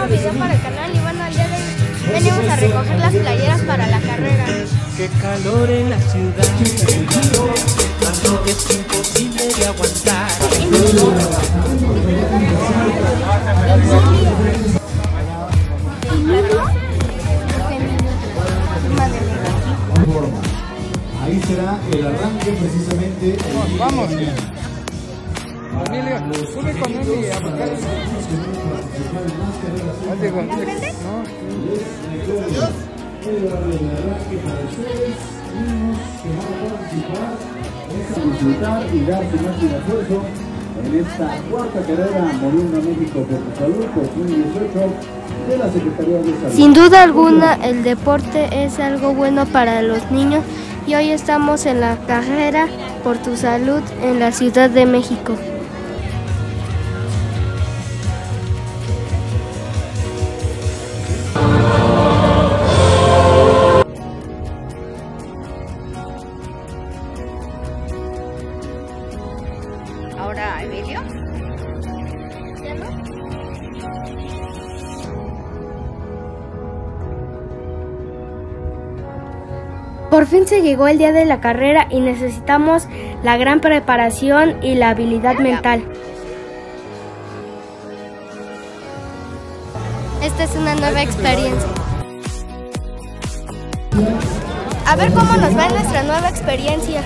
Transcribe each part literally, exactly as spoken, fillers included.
nuevo video para el canal y bueno, el día de hoy venimos a recoger las playeras para la carrera. Qué calor en la ciudad, tanto que es imposible de aguantar. Ahí será el arranque precisamente. Vamos. Emilio, sube con Emilio a buscar el... Disfrutar y dar su máximo esfuerzo en esta cuarta carrera Moviendo a México por tu Salud dos mil dieciocho de la Secretaría de Salud. Sin duda alguna, el deporte es algo bueno para los niños y hoy estamos en la carrera por tu salud en la Ciudad de México. Ahora, Emilio. ¿Ya no? Por fin se llegó el día de la carrera y necesitamos la gran preparación y la habilidad mental. Esta es una nueva experiencia. A ver cómo nos va en nuestra nueva experiencia.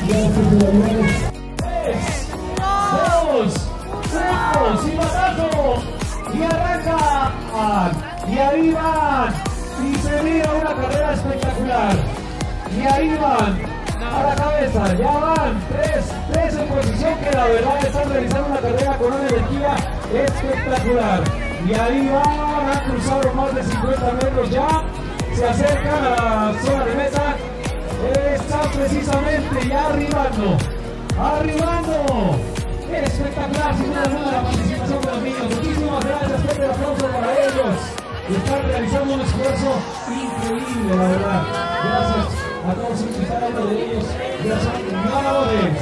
¡Dos! ¡Tres! ¡Y batazo! ¡Y arrancan! ¡Y ahí van! ¡Y se mira una carrera espectacular! ¡Y ahí van! A la cabeza, ya van, tres, tres en posición que la verdad están realizando una carrera con una energía espectacular. Y ahí van, han cruzado más de cincuenta metros ya, se acercan a la zona de meta, están precisamente ya arribando, arribando. Espectacular, sin duda alguna, la participación de los niños. Muchísimas gracias, fuerte el aplauso para ellos. Están realizando un esfuerzo increíble, la verdad. Gracias a todos y cada uno de ellos. Gracias a ganadores.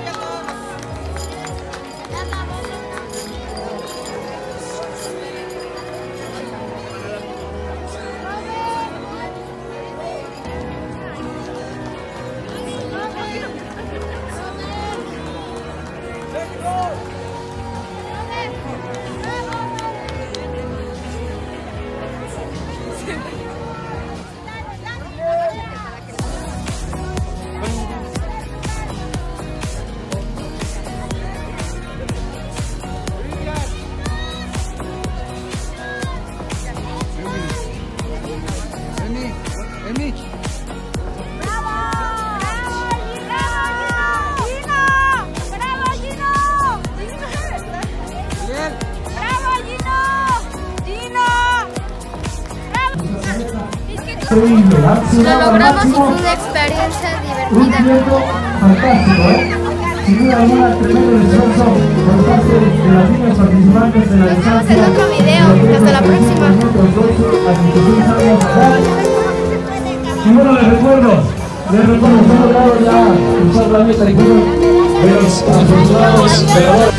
Emi. ¡Bravo! ¡Bravo, Gino! ¡Bravo, Gino! Bien. ¡Bravo, Gino! ¡Gino! ¡Bravo! Lo logramos y fue una experiencia Un divertida. tiempo fantástico, ¿eh? Sin duda alguna, tremendo esfuerzo por parte de las niñas participantes de la Nos vemos distancia. en otro video. Hasta la próxima. Y bueno, les recuerdo, les recuerdo, hemos logrado ya cruzar la meta de los afortunados ganadores.